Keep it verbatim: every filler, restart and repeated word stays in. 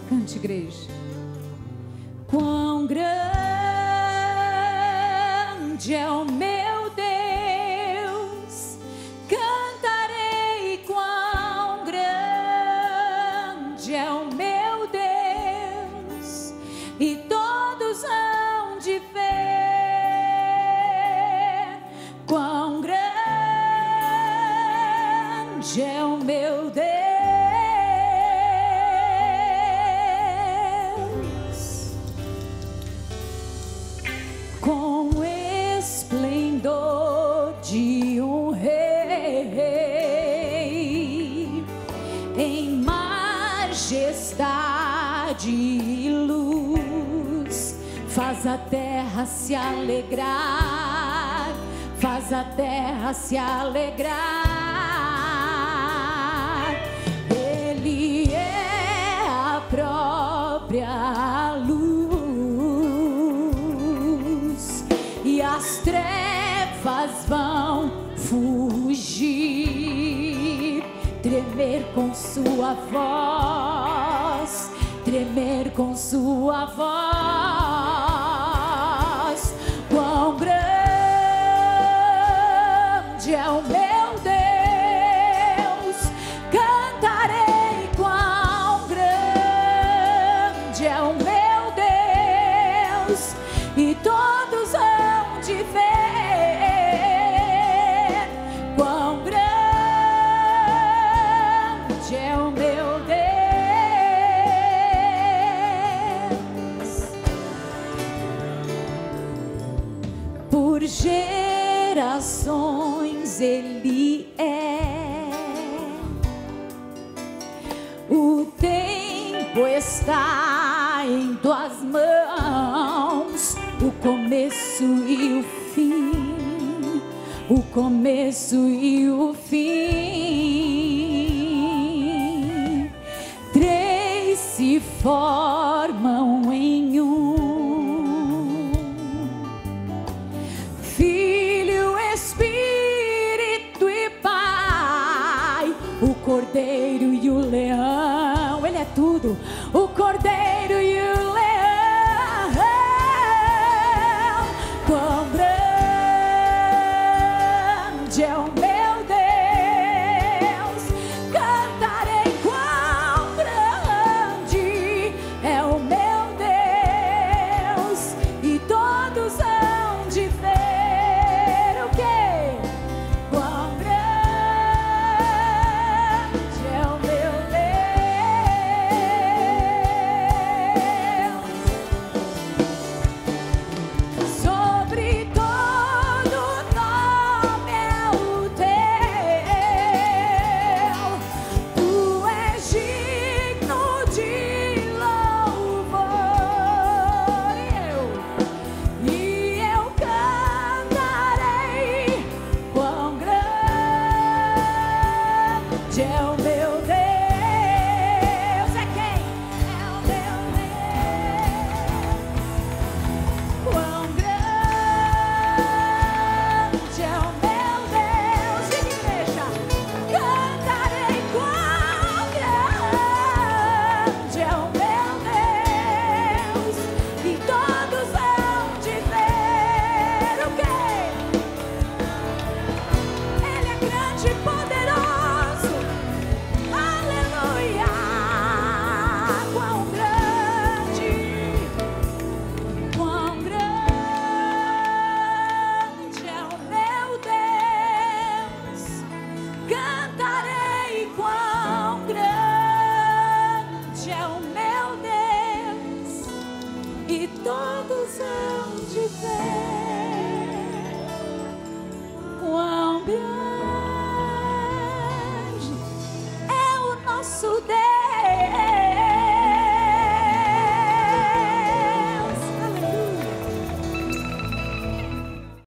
Cante, igreja. Quão grande é o meu Deus, cantarei. Quão grande é o meu Deus, e todos hão de ver. Quão grande é o meu Deus. Com esplendor de um rei, em majestade e luz, faz a terra se alegrar, faz a terra se alegrar. Ele é a própria luz, e as trevas vão fugir, tremer com sua voz, tremer com sua voz. Quão grande é o meu Deus, cantarei. Quão grande é o meu Deus, e todos hão de ver. Quão grande é o meu Deus. Por gerações Ele é, o tempo está em tuas mãos, o começo e o fim, o começo e o fim. Três se formam em um: Filho, Espírito e Pai. O Cordeiro e o Leão, Ele é tudo. O Cordeiro e o